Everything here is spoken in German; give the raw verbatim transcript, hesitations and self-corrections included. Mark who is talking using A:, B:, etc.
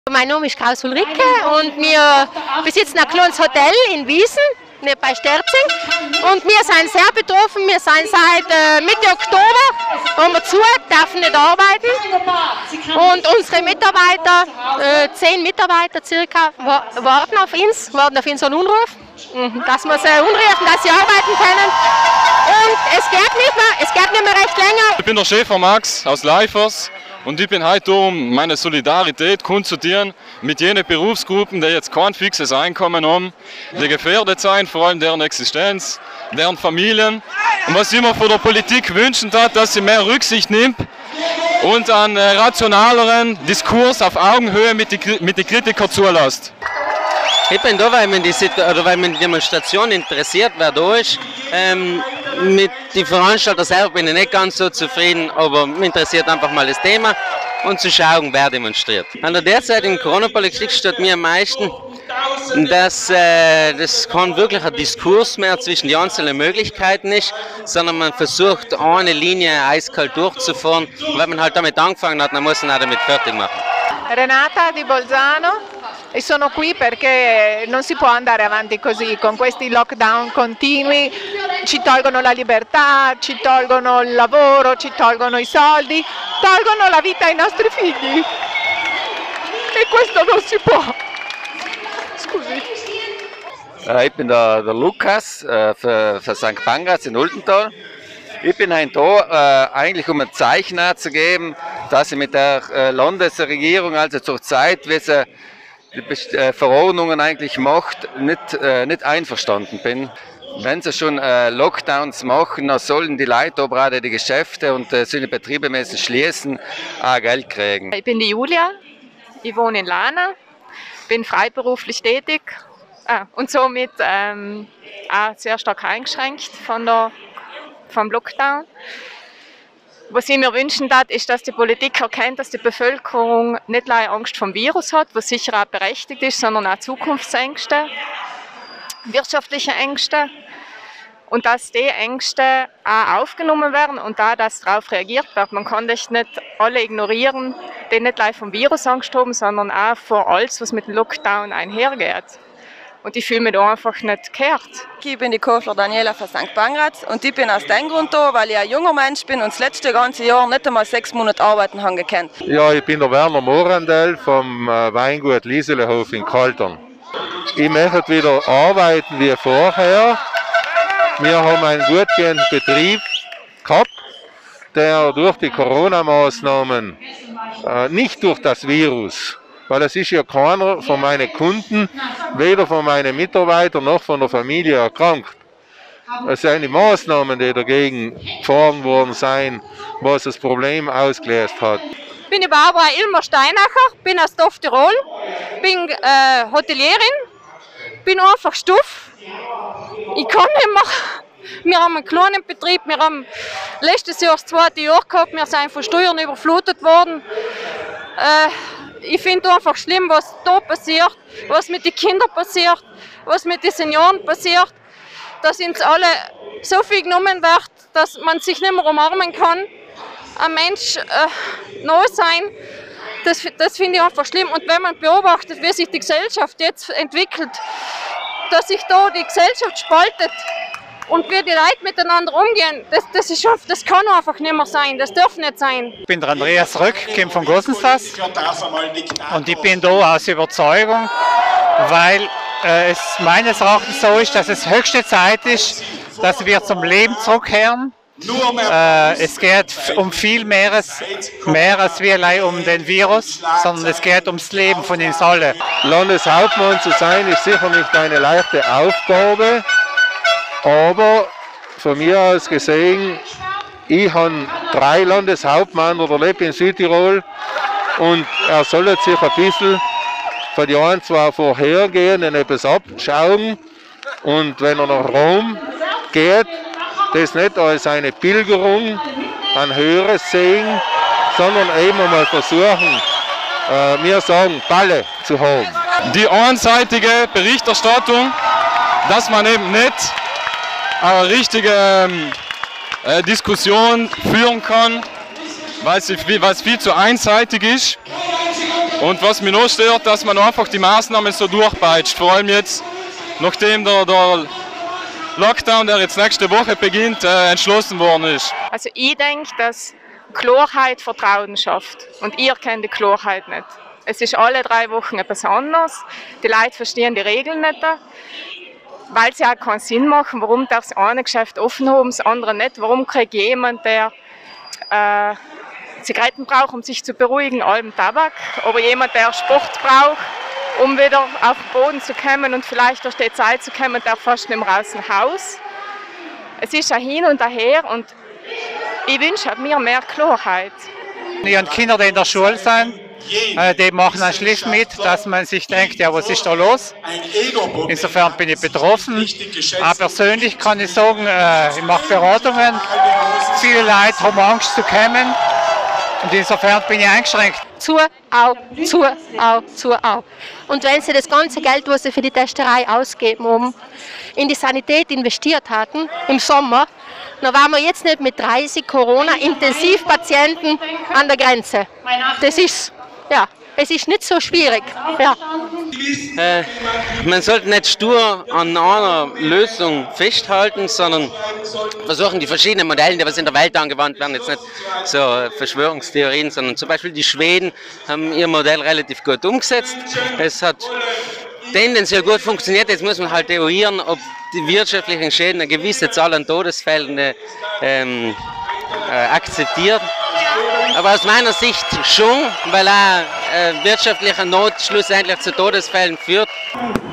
A: Mein Name ist Klaus Ulrike und wir besitzen ein kleines Hotel in Wiesen, bei Sterzing. Und wir sind sehr betroffen. Wir sind seit äh, Mitte Oktober haben wir zu, dürfen nicht arbeiten. Und unsere Mitarbeiter, äh, zehn Mitarbeiter circa, warten auf uns, warten auf unseren Anruf, dass wir sie anrufen, dass sie arbeiten können. Und es geht nicht mehr, es geht nicht mehr recht länger.
B: Ich bin der Schäfer Max aus Leifers. Und ich bin heute hier, um meine Solidarität kundzutieren mit jenen Berufsgruppen, die jetzt kein fixes Einkommen haben, die gefährdet sind, vor allem deren Existenz, deren Familien. Und was ich mir von der Politik wünschen hat, dass sie mehr Rücksicht nimmt und einen rationaleren Diskurs auf Augenhöhe mit den mit die Kritikern zulässt.
C: Ich bin da, weil mich die, oder weil mich die Demonstration interessiert, wer da ist. Ähm, mit den Veranstaltern selber bin ich nicht ganz so zufrieden, aber mich interessiert einfach mal das Thema und zu schauen, wer demonstriert. An der derzeitigen Corona-Politik stört mir am meisten, dass äh, das kein wirklicher Diskurs mehr zwischen den einzelnen Möglichkeiten ist, sondern man versucht, eine Linie eiskalt durchzufahren. Und wenn man halt damit angefangen hat, dann muss man auch damit fertig machen.
D: Renata di Bolzano. E sono qui perché non si può andare avanti così, con questi lockdown continui, ci tolgono la libertà, ci tolgono il lavoro, ci tolgono i soldi, tolgono la vita ai nostri figli. E questo non si può. Scusi.
E: Uh, ich bin der, der Lukas uh, für, für Sankt Pangratz in Ultental. Ich bin heute da, äh, eigentlich um ein Zeichen zu geben, dass ich mit der äh, Landesregierung, also zur Zeit, wie sie die äh, Verordnungen eigentlich macht, nicht, äh, nicht einverstanden bin. Wenn sie schon äh, Lockdowns machen, dann sollen die Leute, gerade die Geschäfte und äh, seine Betriebe müssen schließen, auch Geld kriegen.
D: Ich bin die Julia, ich wohne in Lana, bin freiberuflich tätig ah, und somit ähm, auch sehr stark eingeschränkt von der, vom Lockdown. Was ich mir wünschen darf, ist, dass die Politik erkennt, dass die Bevölkerung nicht nur Angst vom Virus hat, was sicher auch berechtigt ist, sondern auch Zukunftsängste, wirtschaftliche Ängste. Und dass die Ängste auch aufgenommen werden und da, dass darauf reagiert wird. Man kann das nicht alle ignorieren, die nicht nur vom Virus Angst haben, sondern auch vor alles, was mit dem Lockdown einhergeht. Und ich fühle mich da einfach nicht gehört.
F: Ich bin die Kofler Daniela von Sankt Pangratz und ich bin aus dem Grund da, weil ich ein junger Mensch bin und das letzte ganze Jahr nicht einmal sechs Monate arbeiten habe gekannt.
G: Ja, ich bin der Werner Morandell vom Weingut Lieselehof in Kaltern. Ich möchte wieder arbeiten wie vorher. Wir haben einen gut gehenden Betrieb gehabt, der durch die Corona-Maßnahmen, äh, nicht durch das Virus, weil es ist ja keiner von meinen Kunden, weder von meinen Mitarbeitern noch von der Familie erkrankt. Es sind die Maßnahmen, die dagegen gefahren worden sind, was das Problem ausgelöst hat.
H: Ich bin die Barbara Ilmer Steinacher, bin aus Dorf Tirol, bin äh, Hotelierin, bin einfach stuff. Ich kann nicht mehr. Wir haben einen kleinen Betrieb, wir haben letztes Jahr das zweite Jahr gehabt, wir sind von Steuern überflutet worden. Äh, Ich finde einfach schlimm, was da passiert, was mit den Kindern passiert, was mit den Senioren passiert, dass uns alle so viel genommen wird, dass man sich nicht mehr umarmen kann. Ein Mensch äh, neu sein, das, das finde ich einfach schlimm. Und wenn man beobachtet, wie sich die Gesellschaft jetzt entwickelt, dass sich da die Gesellschaft spaltet und wie die Leute miteinander umgehen, das, das, ist schon, das kann einfach nicht mehr sein, das darf nicht sein.
I: Ich bin der Andreas Röck, komme von Gossensfass und ich bin da aus Überzeugung, weil äh, es meines Erachtens so ist, dass es höchste Zeit ist, dass wir zum Leben zurückkehren. Äh, es geht um viel mehr, mehr als wir um den Virus, sondern es geht ums Leben von uns alle.
G: Landeshauptmann zu sein ist sicher nicht eine leichte Aufgabe. Aber von mir aus gesehen, ich habe drei Landeshauptmänner oder lebe in Südtirol und er soll sich ein bisschen von die ein, zwei vorhergehen und etwas abschauen. Und wenn er nach Rom geht, das nicht als eine Pilgerung, ein höheres Sehen, sondern eben einmal versuchen, äh, wir sagen, Balle zu haben.
B: Die einseitige Berichterstattung, dass man eben nicht eine richtige äh, Diskussion führen kann, weil es viel zu einseitig ist. Und was mich noch stört, dass man einfach die Maßnahmen so durchpeitscht, vor allem jetzt, nachdem der, der Lockdown, der jetzt nächste Woche beginnt, äh, entschlossen worden ist.
D: Also ich denke, dass Klarheit Vertrauen schafft und ihr kennt die Klarheit nicht. Es ist alle drei Wochen etwas anderes, die Leute verstehen die Regeln nicht, weil sie auch keinen Sinn machen. Warum darf das eine Geschäft offen haben, das andere nicht? Warum kriegt jemand, der äh, Zigaretten braucht, um sich zu beruhigen, allem Tabak, aber jemand, der Sport braucht, um wieder auf den Boden zu kommen und vielleicht durch die Zeit zu kommen, darf fast nicht mehr raus dem Haus. Es ist ein Hin und Her und ich wünsche mir mehr Klarheit.
I: Ich habe Kinder, die in der Schule sind, die machen dann schlicht mit, dass man sich denkt, ja, was ist da los? Insofern bin ich betroffen. Auch persönlich kann ich sagen, ich mache Beratungen. Viele Leute haben Angst zu kommen und insofern bin ich eingeschränkt.
A: Zu, au, zu, au, zu, au. Und wenn sie das ganze Geld, was sie für die Testerei ausgeben haben, in die Sanität investiert hatten, im Sommer, dann waren wir jetzt nicht mit dreißig Corona-Intensivpatienten an der Grenze. Das ist, ja, es ist nicht so schwierig. Ja.
C: Äh, man sollte nicht stur an einer Lösung festhalten, sondern versuchen, die verschiedenen Modelle, die was in der Welt angewandt werden, jetzt nicht so Verschwörungstheorien, sondern zum Beispiel die Schweden haben ihr Modell relativ gut umgesetzt. Es hat tendenziell gut funktioniert. Jetzt muss man halt eruieren, ob die wirtschaftlichen Schäden eine gewisse Zahl an Todesfällen ähm, äh, akzeptiert. Aber aus meiner Sicht schon, weil auch äh, wirtschaftlicher Not schlussendlich zu Todesfällen führt.